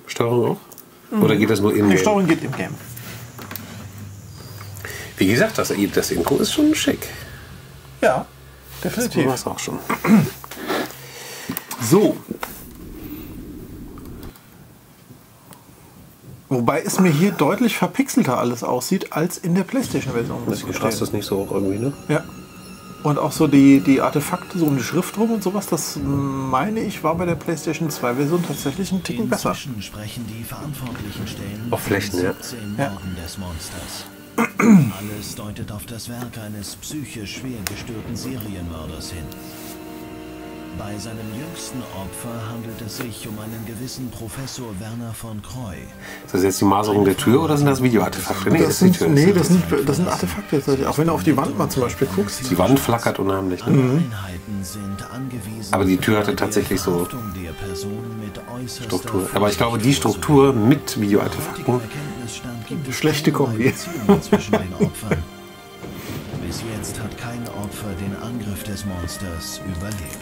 Steuerung auch? Oder geht das nur in Die Game? Steuerung geht im Game. Wie gesagt, das Intro ist schon schick. Ja, Das definitiv. war es auch schon. So. Wobei es mir hier deutlich verpixelter alles aussieht als in der PlayStation-Version. muss ich Du gestehen. strahlst das nicht so hoch irgendwie, ne? Ja. Und auch so die Artefakte, so um die Schrift rum und sowas, das meine ich, war bei der PlayStation 2-Version tatsächlich ein Ticken besser. Inzwischen sprechen die verantwortlichen Stellen Auf Flächen, ja. 17 Ja. Morden des Monsters. Alles deutet auf das Werk eines psychisch schwer gestörten Serienmörders hin. Bei seinem jüngsten Opfer handelt es sich um einen gewissen Professor Werner von Croy. Ist das jetzt die Maserung der Tür oder sind das Videoartefakte? Nee, Das ist die Tür. das sind Artefakte. Auch wenn du auf die Wand mal zum Beispiel guckst. Die Wand flackert unheimlich, ne? Einheiten sind angewiesen. Aber die Tür hatte auf die tatsächlich so Verhaftung der Person mit äußerster Struktur. Aber ich glaube, die Struktur mit Videoartefakten. Erkenntnisstand gibt es Schlechte keinerlei Kombi. Beziehungen zwischen den Opfern. Bis jetzt hat kein Opfer den Angriff des Monsters überlebt.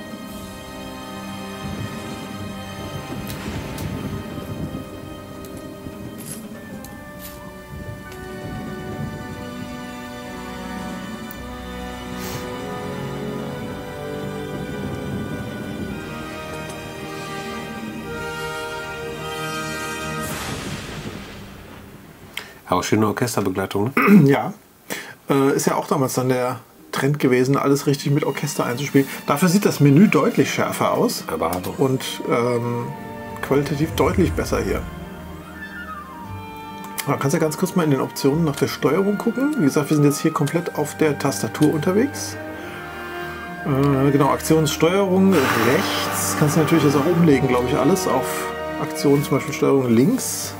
Aber schöne Orchesterbegleitung, ne? Ja. Ist ja auch damals dann der Trend gewesen, alles richtig mit Orchester einzuspielen. Dafür sieht das Menü deutlich schärfer aus Aber und qualitativ deutlich besser hier. Du kannst ja ganz kurz mal in den Optionen nach der Steuerung gucken. Wie gesagt, wir sind jetzt hier komplett auf der Tastatur unterwegs. Genau, Aktionssteuerung rechts. Kannst du natürlich das auch umlegen, glaube ich, alles auf Aktion, zum Beispiel Steuerung links.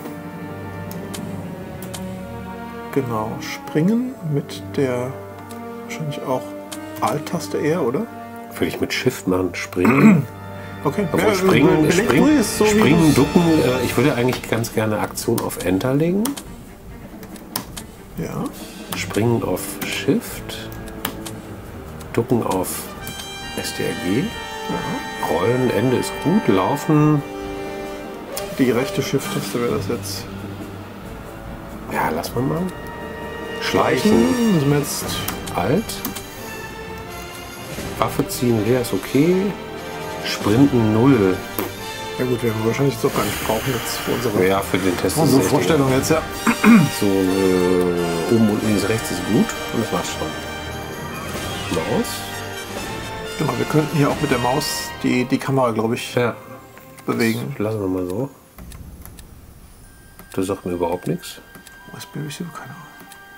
Genau, springen mit der wahrscheinlich auch Alt-Taste eher, oder? würde ich mit Shift machen. Springen. Okay, Obwohl springen, ducken. Ich würde eigentlich ganz gerne Aktion auf Enter legen. Ja. Springen auf Shift. Ducken auf STRG. Rollen, Ende ist gut. Laufen. Die rechte Shift-Taste wäre das jetzt. Ja, lass mal. Schleichen. Müssen wir jetzt. Alt. Waffe ziehen, leer ist okay. Sprinten 0. Ja gut, werden wir wahrscheinlich jetzt auch gar nicht brauchen jetzt für unsere, Ja, für den Test unsere ist es Vorstellung jetzt, ja. so oben und links, rechts ist gut. Und das war's schon. Maus. Genau, wir könnten hier auch mit der Maus die Kamera, glaube ich, Ja. bewegen. Lassen wir mal so. Das sagt mir überhaupt nichts. USB-Receiver, keine Ahnung.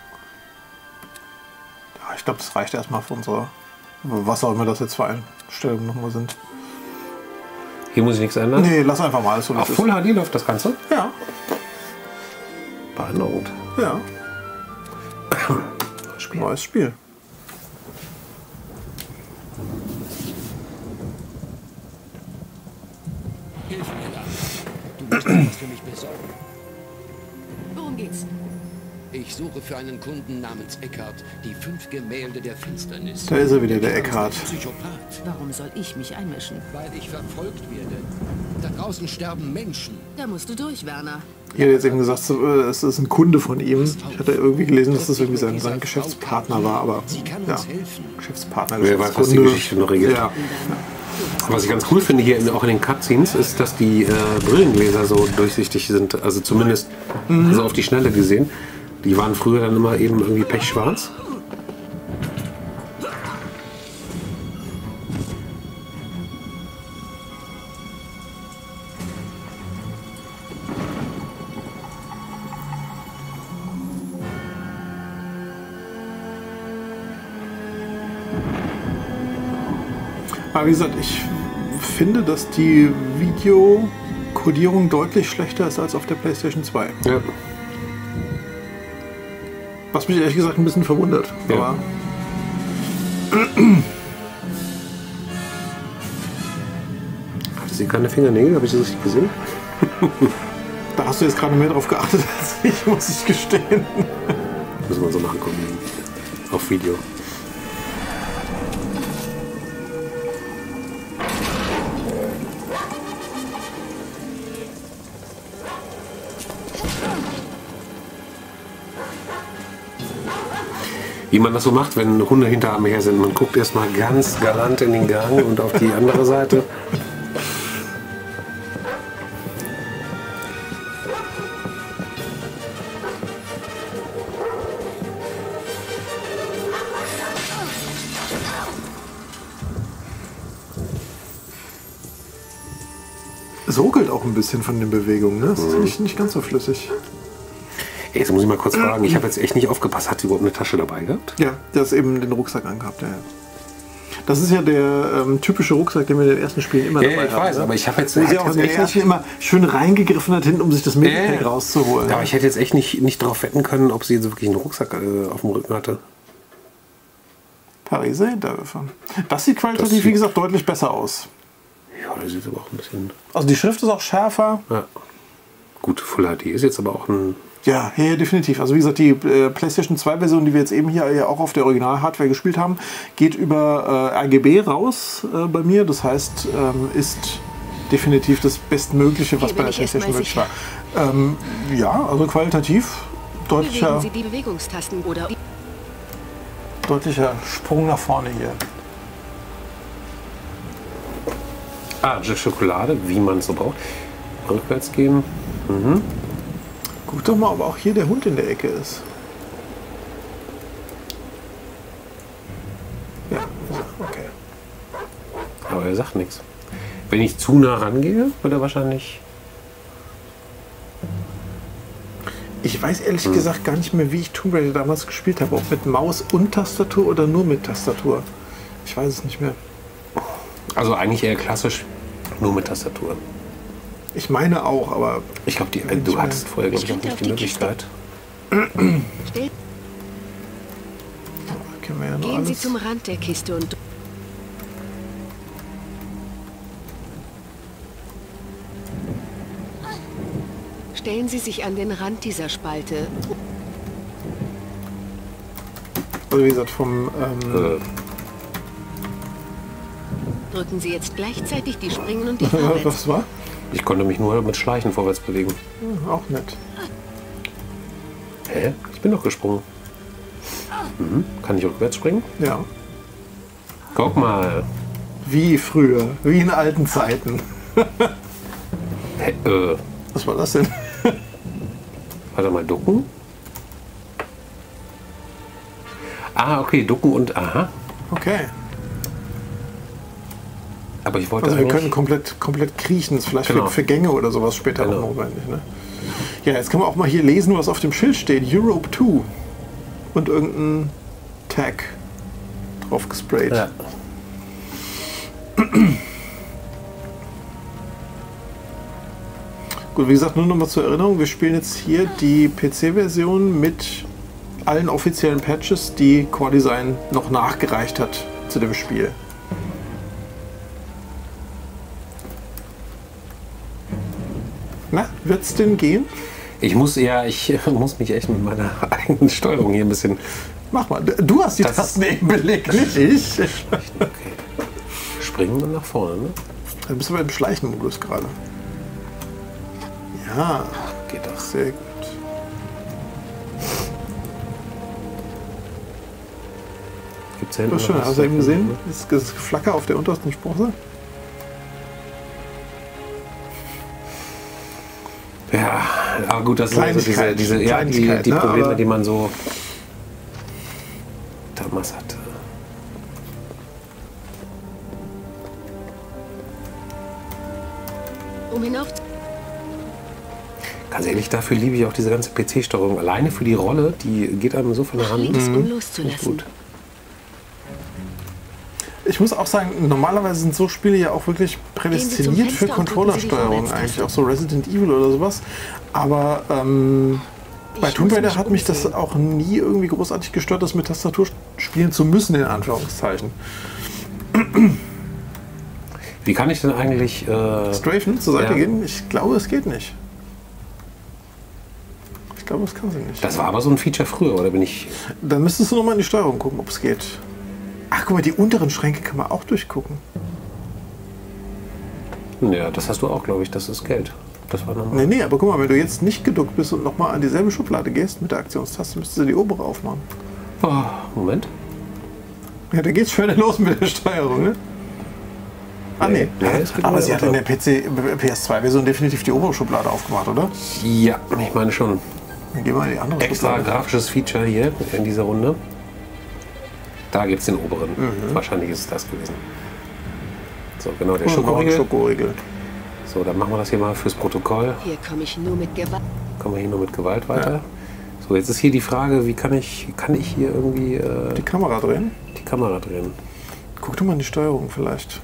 Ja, ich glaube, das reicht erstmal für unsere, was auch immer das jetzt für Einstellungen nochmal sind. Hier muss ich nichts ändern. Nee, lass einfach mal alles so. wie Auf es Full HD läuft das Ganze. ist. Ja, Beeindruckend. ja. Spiel. Neues Spiel. Hilf mir da. Du musst etwas für mich besorgen. Worum geht's? Ich suche für einen Kunden namens Eckhart die 5 Gemälde der Finsternis. Da ist er wieder, der Eckhart. Psychopath, Warum soll ich mich einmischen? weil ich verfolgt werde. Da draußen sterben Menschen. Da musst du durch, Werner. Ich hätte jetzt eben gesagt, es ist ein Kunde von ihm. Ich hatte irgendwie gelesen, dass das irgendwie sein Geschäftspartner war, aber Sie kann ja, uns helfen. Geschäftspartner, Wer weiß, was die Geschichte noch regelt. Ja. Was ich ganz cool finde hier auch in den Cutscenes ist, dass die Brillengläser so durchsichtig sind. Also zumindest also auf die Schnelle gesehen. Die waren früher dann immer eben irgendwie pechschwarz. Aber wie gesagt, ich finde, dass die Videokodierung deutlich schlechter ist als auf der PlayStation 2. Ja. Was mich ehrlich gesagt ein bisschen verwundert. Ja. Aber Hatte sie keine Fingernägel? Habe ich das richtig gesehen? da hast du jetzt gerade mehr drauf geachtet als ich, muss ich gestehen. Müssen wir uns mal angucken. Auf Video. Wie man das so macht, wenn Hunde hinter einem her sind. Man guckt erstmal ganz galant in den Gang und auf die andere Seite. Es ruckelt auch ein bisschen von den Bewegungen, ne? Das ist nicht ganz so flüssig. Ey, jetzt muss ich mal kurz fragen, ich habe jetzt echt nicht aufgepasst. Hat sie überhaupt eine Tasche dabei gehabt? Ja, der ist eben den Rucksack angehabt, ja. Das ist ja der typische Rucksack, den wir in den ersten Spielen immer dabei haben. Ja, ich weiß, ne? aber ich habe jetzt... Wo sie auch in den ersten immer schön reingegriffen hat, hinten, um sich das Medikament rauszuholen. Ja, aber ich hätte jetzt echt nicht darauf wetten können, ob sie jetzt wirklich einen Rucksack auf dem Rücken hatte. Pariser Hinterwürfer. Das sieht qualitativ, wie gesagt, deutlich besser aus. Ja, das sieht aber auch ein bisschen... Also die Schrift ist auch schärfer. Ja. Gut, Full HD ist jetzt aber auch ein... Ja, definitiv. Also wie gesagt, die PlayStation 2 Version, die wir jetzt eben hier ja auch auf der Original-Hardware gespielt haben, geht über RGB raus bei mir. Das heißt, ist definitiv das Bestmögliche, was bei der PlayStation wirklich war. Ja, also qualitativ deutlicher, Sie die Bewegungstasten oder deutlicher Sprung nach vorne hier. Ah, Schokolade, wie man es so braucht. Rückwärts gehen. Mhm. Guck doch mal, ob auch hier der Hund in der Ecke ist. Ja, okay. Aber er sagt nichts. Wenn ich zu nah rangehe, wird er wahrscheinlich... Ich weiß ehrlich gesagt gar nicht mehr, wie ich Tomb Raider damals gespielt habe. Ob mit Maus und Tastatur oder nur mit Tastatur. Ich weiß es nicht mehr. Also eigentlich eher klassisch, nur mit Tastatur. Ich meine auch, aber... Ich glaube, du hattest vorher, glaube ich, auch nicht die Möglichkeit. Kennen wir ja noch Gehen Sie alles. zum Rand der Kiste und stellen Sie sich an den Rand dieser Spalte. Also wie gesagt, vom... Drücken Sie jetzt gleichzeitig die Springen und die Vorwärts. Was war? Ich konnte mich nur mit Schleichen vorwärts bewegen. Auch nett. Hä? Ich bin doch gesprungen. Mhm. Kann ich rückwärts springen? Ja. Guck mal. Wie früher, wie in alten Zeiten. Hä, Was war das denn? warte mal, ducken? Ah, okay, ducken und... Aha. Okay. Aber ich wollte Also wir eigentlich... können komplett kriechen. Das ist vielleicht Genau. für Gänge oder sowas später Genau. auch notwendig. Ne? Ja, jetzt können wir auch mal hier lesen, was auf dem Schild steht. Europe 2. Und irgendein Tag drauf gesprayt. Ja. Gut, wie gesagt, nur noch mal zur Erinnerung. Wir spielen jetzt hier die PC-Version mit allen offiziellen Patches, die Core Design noch nachgereicht hat zu dem Spiel. Na, wird's denn gehen? Ich muss mich echt mit meiner eigenen Steuerung hier ein bisschen... Mach mal. Du hast die Das- Tasten eben belegt, nicht ich. Okay. Springen und nach vorne, ne? Dann bist du beim Schleichenmodus gerade. Ja, Geht das. sehr gut. Gibt's da hinten Das ist schön. noch was? Hast du eben gesehen? Das Geflacker auf der untersten Sprosse? Ja, aber gut, das sind also Kleinigkeit, die Kleinigkeit, ne? Probleme, Aber- die man so damals hatte. Um hinauf Ganz ehrlich, dafür liebe ich auch diese ganze PC-Steuerung. Alleine für die Rolle, die geht einem so von der Hand. links, um Nicht loszulassen. gut. Ich muss auch sagen, normalerweise sind so Spiele ja auch wirklich prädestiniert Fenster für und drücken Sie die Controllersteuerung Vorwärtstaste. eigentlich, auch so Resident Evil oder sowas. Aber bei Ich Tomb muss Raider mich hat mich das umsehen. auch nie irgendwie großartig gestört, das mit Tastatur spielen zu müssen, in Anführungszeichen. Wie kann ich denn eigentlich... Strafen, zur Seite Ja. gehen? Ich glaube, es geht nicht. Ich glaube, das kann sie nicht. das war aber so ein Feature früher, oder bin ich... Dann müsstest du nochmal in die Steuerung gucken, ob es geht. Ach, guck mal, die unteren Schränke kann man auch durchgucken. Ja, das hast du auch, glaube ich. Das ist Geld. Das war normal. Nee, aber guck mal, wenn du jetzt nicht geduckt bist und nochmal an dieselbe Schublade gehst mit der Aktionstaste, müsstest du die obere aufmachen. Oh, Moment. Ja, da geht's schön los mit der Steuerung, ne? Ah, nee. Aber sie hat in der PS2-Version definitiv die obere Schublade aufgemacht, oder? Ja, ich meine schon. Dann gehen wir in die andere Extra Schublade. grafisches Feature hier in dieser Runde. Da gibt es den oberen. Wahrscheinlich ist es das gewesen. So, genau, der Schokoriegel. Schokoriegel. So, dann machen wir das hier mal fürs Protokoll. Hier komme ich nur mit Gewalt. Kommen wir hier nur mit Gewalt weiter. Ja. So, jetzt ist hier die Frage, wie kann ich hier irgendwie Die Kamera drehen? die Kamera drehen? Guck doch mal in die Steuerung vielleicht.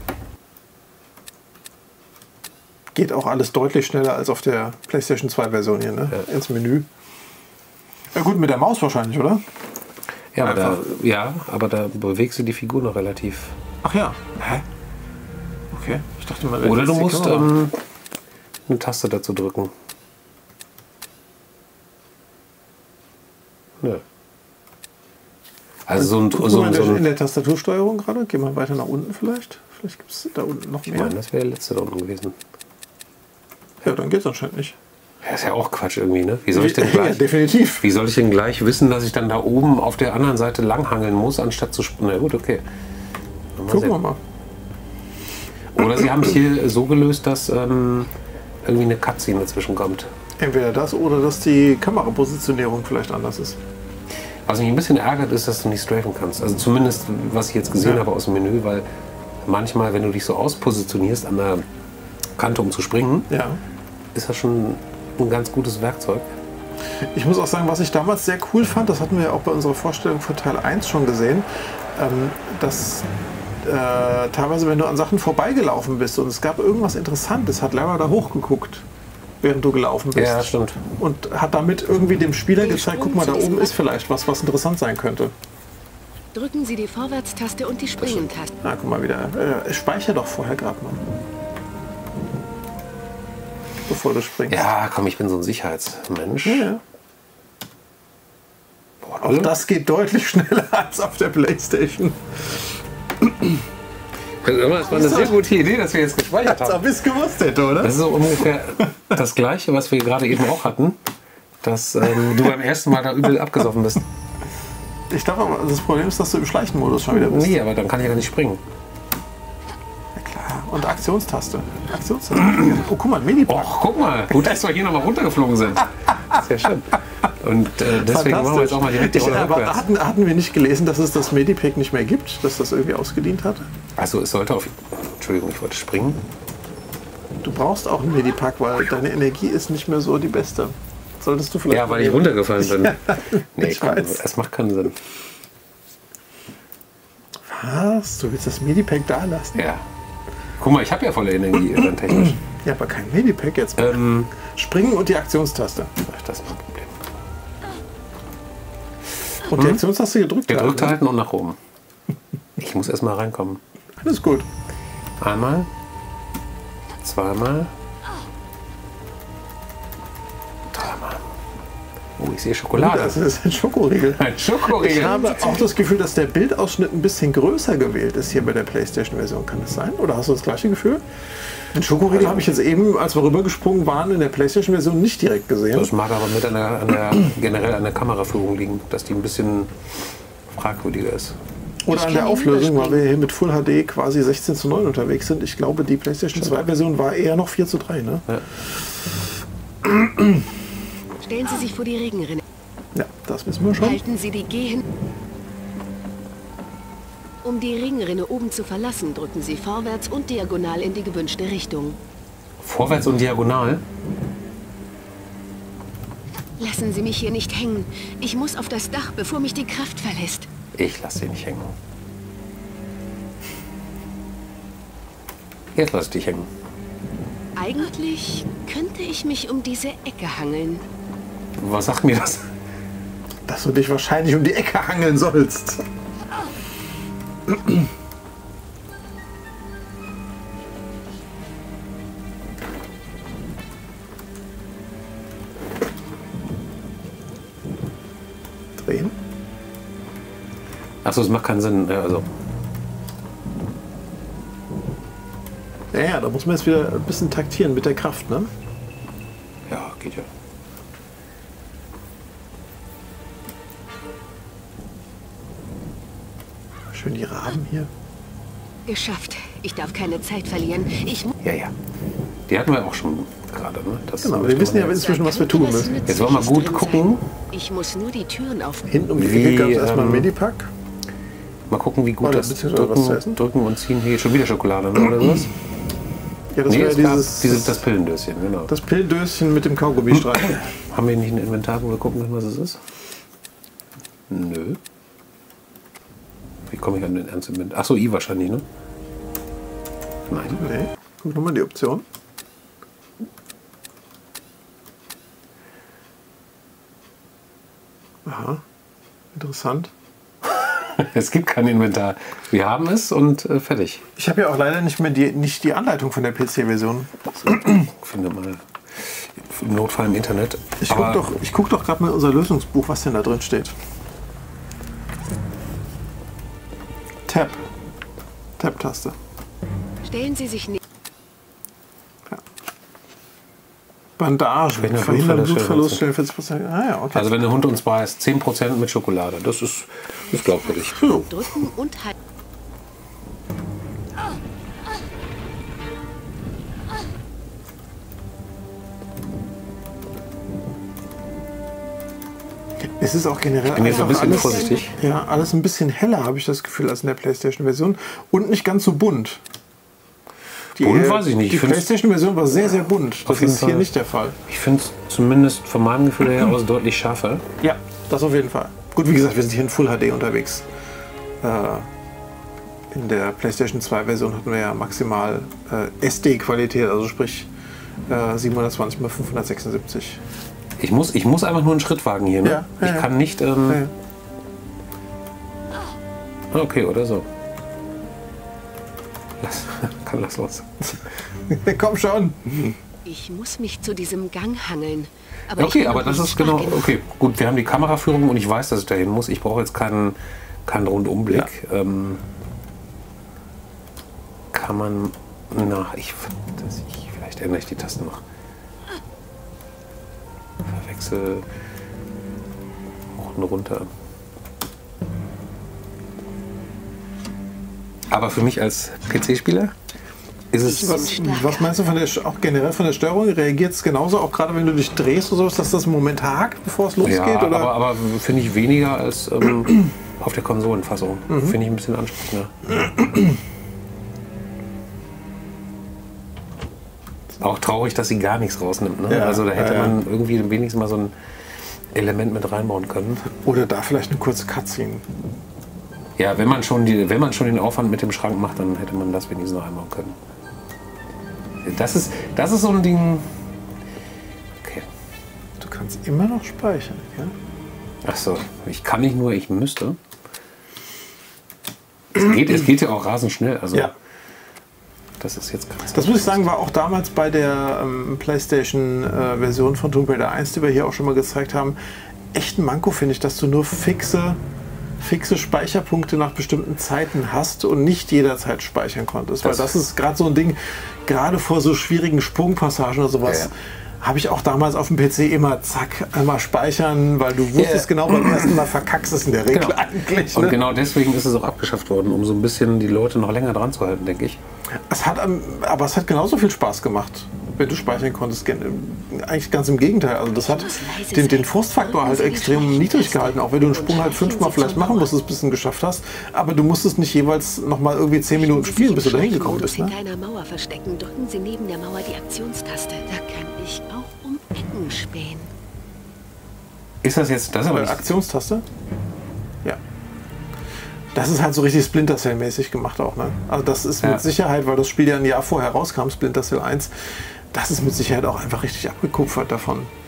Geht auch alles deutlich schneller als auf der PlayStation 2 Version hier, ne? Ja. Ins Menü. Ja gut, mit der Maus wahrscheinlich, oder? Ja, aber da bewegst du die Figur noch relativ. Ach ja. Hä? Okay. Ich dachte mal, Oder du die musst Kamera. eine Taste dazu drücken. Nö. Also Guck mal in der Tastatursteuerung gerade. Geh mal weiter nach unten vielleicht. Vielleicht gibt es da unten noch ich mehr. meine, das wäre der letzte da unten gewesen. Ja, dann geht's anscheinend nicht. Ja, ist ja auch Quatsch irgendwie, ne? Wie soll ich denn gleich, Ja, definitiv. wie soll ich denn gleich wissen, dass ich dann da oben auf der anderen Seite langhangeln muss, anstatt zu springen? Na gut, okay. Gucken wir mal. Oder sie haben es hier so gelöst, dass irgendwie eine Cutscene dazwischen kommt. Entweder das oder dass die Kamerapositionierung vielleicht anders ist. Was mich ein bisschen ärgert, ist, dass du nicht strafen kannst. Also zumindest, was ich jetzt gesehen habe aus dem Menü, weil manchmal, wenn du dich so auspositionierst an der Kante, um zu springen, Ja. ist das schon ein ganz gutes Werkzeug. Ich muss auch sagen, was ich damals sehr cool fand, das hatten wir ja auch bei unserer Vorstellung von Teil 1 schon gesehen, dass teilweise, wenn du an Sachen vorbeigelaufen bist und es gab irgendwas Interessantes, hat Lara da hochgeguckt, während du gelaufen bist. Ja, stimmt. Und hat damit irgendwie dem Spieler gezeigt, guck mal, da oben ist vielleicht was interessant sein könnte. Drücken Sie die Vorwärtstaste und die Springentaste. Na, guck mal wieder. Speicher doch vorher gerade mal. Bevor du springst. Ja, komm, ich bin so ein Sicherheitsmensch. Ja. Boah, Auch das geht deutlich schneller als auf der PlayStation. Das war eine sehr gute Idee, dass wir jetzt gespeichert Als haben. ob ich es gewusst hätte, oder? Das ist so ungefähr das Gleiche, was wir gerade eben auch hatten, dass du beim ersten Mal da übel abgesoffen bist. Ich glaube aber, das Problem ist, dass du im Schleichenmodus schon wieder bist. Nee, aber dann kann ich ja nicht springen. Ja, klar. Und Aktionstaste. Aktionstaste. Oh, guck mal, Medipack. Och, guck mal, gut, dass wir hier nochmal runtergeflogen sind. Sehr schön. Und deswegen machen wir jetzt auch mal direkt die Rolle Aber rückwärts. hatten wir nicht gelesen, dass es das Medipack nicht mehr gibt? Dass das irgendwie ausgedient hat? Also es sollte auf... Entschuldigung, ich wollte springen. Du brauchst auch ein Medipack, weil deine Energie ist nicht mehr so die beste. Solltest du vielleicht... Ja, weil ich runtergefallen bin. Nee, ich komm, weiß. es macht keinen Sinn. Was? Du willst das Medipack da lassen? Ja. Guck mal, ich habe ja volle Energie dann technisch. Ja, aber kein Medipack jetzt. Springen und die Aktionstaste. Ach, das ist mein Problem. Und die Aktionstaste gedrückt Gedrückt halten. halten und nach oben. Ich muss erst mal reinkommen. Alles gut. Einmal. Zweimal. Dreimal. Oh, ich sehe Schokolade. Das ist ein Schokoriegel. Ein Schokoriegel. Ich habe auch das Gefühl, dass der Bildausschnitt ein bisschen größer gewählt ist hier bei der PlayStation-Version. Kann das sein? Oder hast du das gleiche Gefühl? Den Schokoriegel habe ich jetzt eben, als wir rübergesprungen waren, in der PlayStation-Version nicht direkt gesehen. Das mag aber mit generell an der Kameraführung liegen, dass die ein bisschen fragwürdiger ist. Oder Ich an der kann ihn Auflösung, weil überspringen. wir hier mit Full HD quasi 16:9 unterwegs sind. Ich glaube, die PlayStation 2-Version war eher noch 4:3. Ne? Ja. Stellen Sie sich vor die Regenrinne. Ja, das wissen wir schon. Halten Sie die Gehen. Um die Regenrinne oben zu verlassen, drücken Sie vorwärts und diagonal in die gewünschte Richtung. Vorwärts und diagonal. Lassen Sie mich hier nicht hängen. Ich muss auf das Dach, bevor mich die Kraft verlässt. Ich lasse dich nicht hängen. Jetzt lass ich dich hängen. Eigentlich könnte ich mich um diese Ecke hangeln. Was sagt mir das? Dass du dich wahrscheinlich um die Ecke hangeln sollst. Drehen. Achso, es macht keinen Sinn. Ja, also. Ja, da muss man jetzt wieder ein bisschen taktieren mit der Kraft, ne? Ja, geht ja. Schön die Raben hier. Geschafft. Ich darf keine Zeit verlieren. Ich muss... Ja, ja. Die hatten wir auch schon gerade, ne? Das Genau, wir wissen ja inzwischen, was wir tun müssen. Jetzt wollen wir gut gucken. Ich muss nur die Türen auf... Hinten um die Ecke gab es erstmal ein Medipack. Mal gucken, wie gut Oder das beziehungsweise was zu essen? drücken und ziehen. Hier schon wieder Schokolade, ne? Oder sowas? Ja, das Nee, war es ja gab dieses, das Pillendöschen, genau. das Pilldöschen mit dem Kaugummistreifen. Haben wir nicht ein Inventar, wo wir gucken können, was es ist? Nö. Wie komme ich an den ernsten Inventar? Achso, I wahrscheinlich, ne? Nein. Nee, guck nochmal die Option. Aha, interessant. Es gibt kein Inventar. Wir haben es und fertig. Ich habe ja auch leider nicht mehr die Anleitung von der PC-Version. Finde mal im Notfall im Internet. Ich guck doch gerade mal unser Lösungsbuch, was denn da drin steht. Tab. Tab-Taste. Stellen Sie sich nicht... Bandage. Verhindern Blutverlust, stellen 40%. Ah ja, okay. Also wenn der Hund uns beißt, 10% mit Schokolade. Das ist glaubwürdig. Drücken und halten. Es ist auch generell Ich bin jetzt ein bisschen alles, vorsichtig. Ja, alles ein bisschen heller, habe ich das Gefühl, als in der PlayStation-Version. Und nicht ganz so bunt. Bunt weiß ich nicht. Die Ich find's- PlayStation-Version war sehr, sehr bunt. Das Auf jeden ist hier Fall. nicht der Fall. Ich finde es zumindest von meinem Gefühl her aus deutlich schärfer. Ja, das auf jeden Fall. Gut, wie gesagt, wir sind hier in Full HD unterwegs. In der PlayStation 2-Version hatten wir ja maximal SD-Qualität, also sprich 720 x 576. Ich muss einfach nur einen Schritt wagen hier. Ne? Ja, ja, ich ja. kann nicht... Okay, oder so. Lass los. Komm schon! Ich muss mich zu diesem Gang hangeln. Aber ich Okay, bin aber noch das nicht ist genau... stark genug. Okay, gut, wir haben die Kameraführung und ich weiß, dass ich dahin muss. Ich brauche jetzt keinen Rundumblick. Kann man... vielleicht ändere ich die Tasten noch. Verwechsel... Hoch und runter. Aber für mich als PC-Spieler ist es... Was meinst du auch generell von der Steuerung? Reagiert es genauso, auch gerade wenn du dich drehst oder so, dass das einen Moment hakt, bevor es losgeht? Ja, oder? aber finde ich weniger als auf der Konsolenfassung. Finde ich ein bisschen ansprechender. Auch traurig, dass sie gar nichts rausnimmt. Ne? Ja, Also da hätte ja. man irgendwie wenigstens mal so ein Element mit reinbauen können. Oder da vielleicht eine kurze Cutscene. Ja, wenn man schon den Aufwand mit dem Schrank macht, dann hätte man das wenigstens noch einbauen können. Das ist so ein Ding... Okay. Du kannst immer noch speichern, ja? Achso, ich kann nicht nur, ich müsste. Es geht ja auch rasend schnell. Also Ja. das ist jetzt krass. Das muss ich sagen, war auch damals bei der PlayStation-Version von Tomb Raider 1, die wir hier auch schon mal gezeigt haben, echt ein Manko, finde ich, dass du nur fixe Speicherpunkte nach bestimmten Zeiten hast und nicht jederzeit speichern konntest. Weil das ist gerade so ein Ding, gerade vor so schwierigen Sprungpassagen oder sowas, habe ich auch damals auf dem PC immer zack, einmal speichern, weil du wusstest genau, beim ersten Mal verkackst es in der Regel eigentlich. Und Ne? genau deswegen ist es auch abgeschafft worden, um so ein bisschen die Leute noch länger dran zu halten, denke ich. Aber es hat genauso viel Spaß gemacht, wenn du speichern konntest. Eigentlich ganz im Gegenteil. Also das hat den Frustfaktor halt extrem niedrig gehalten, auch wenn du einen Sprung halt 5-mal vielleicht machen musstest, bis du ihn geschafft hast. Aber du musstest nicht jeweils nochmal irgendwie 10 Minuten spielen, bis du da hingekommen bist. Ne? Hinter einer Mauer verstecken, drücken Sie neben der Mauer die Aktionstaste. Da kann ich auch um Ecken spähen. Ist das jetzt... Das ist aber nicht, Aktionstaste? Ja. Das ist halt so richtig Splinter Cell-mäßig gemacht auch. Ne? Also das ist mit Sicherheit, weil das Spiel ja ein Jahr vorher rauskam, Splinter Cell 1, das ist mit Sicherheit auch einfach richtig abgekupfert davon.